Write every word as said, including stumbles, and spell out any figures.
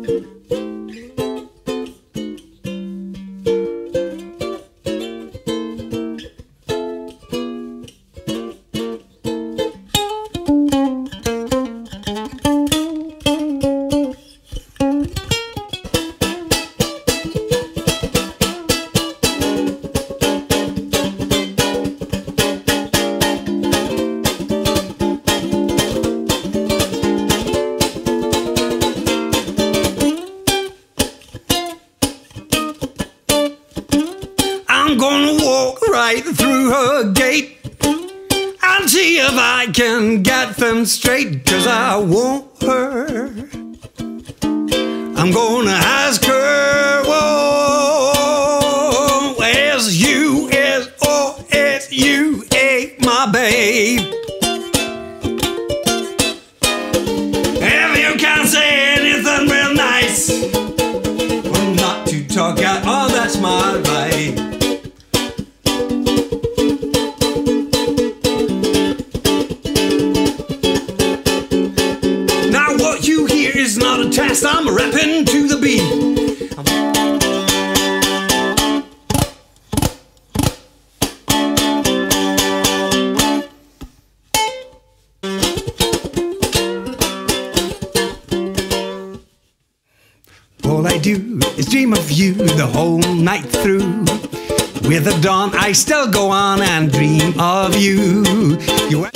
I'm gonna walk right through her gate and see if I can get them straight, 'cause I want her. I'm gonna ask her, whoa, is you, is, oh, is you, ain't my babe. If you can't say anything real nice, well, not to talk at all, that's my right. It's not a test, I'm rapping to the beat. All I do is dream of you the whole night through. With the dawn I still go on and dream of you. You